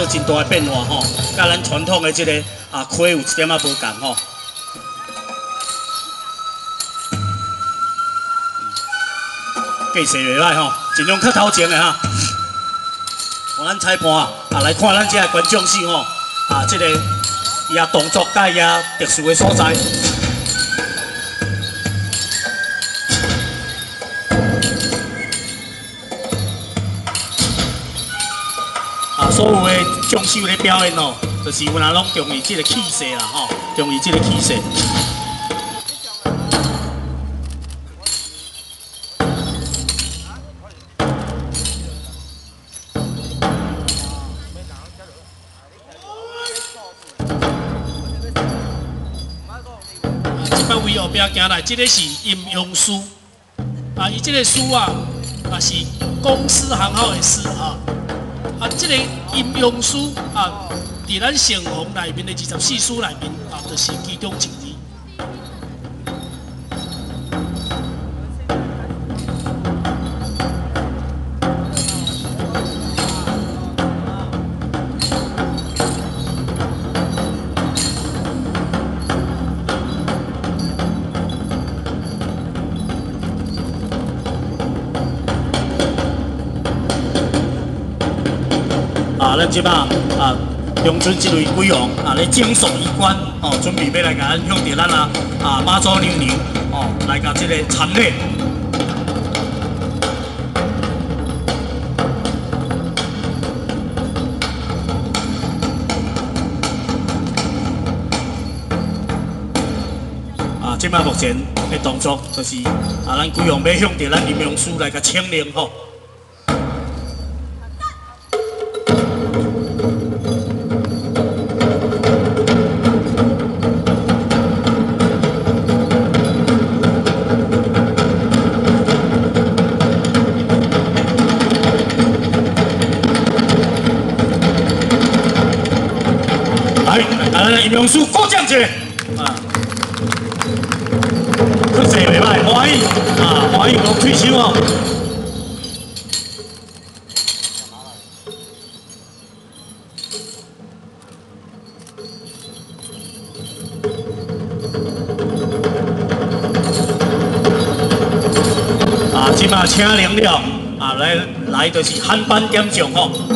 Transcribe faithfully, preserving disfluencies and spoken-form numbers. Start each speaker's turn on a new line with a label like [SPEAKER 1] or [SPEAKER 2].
[SPEAKER 1] 真大的变化吼，甲咱传统的这个啊溪有一点仔无共吼。计势袂歹吼，尽量较头前的哈。我咱裁判啊，啊来看咱这个观众席吼，啊这个伊啊动作甲伊啊特殊的所在。 啊，所有的将士咧表演哦，就是有人拢重于这个气势啦吼，重于这个气势。这摆位后壁行来，这个是阴阳师啊，伊这个师啊，啊是公司行号的师啊。 啊，这个阴阳师啊，伫咱成行内面的二十四师内面啊，就是其中一支。啊，咱即摆啊，用准一位鬼王啊，来整肃衣冠哦，准备要来甲咱向着咱啊啊妈祖娘娘哦，来甲这个参礼。啊，即摆目前的动作就是啊，咱鬼王要向着咱阴阳师来甲请灵吼。 阴阳师鼓掌者，啊，出色袂歹，欢喜啊，欢喜我退休哦。啊，即马请灵了，啊，来来就是汉班点将吼。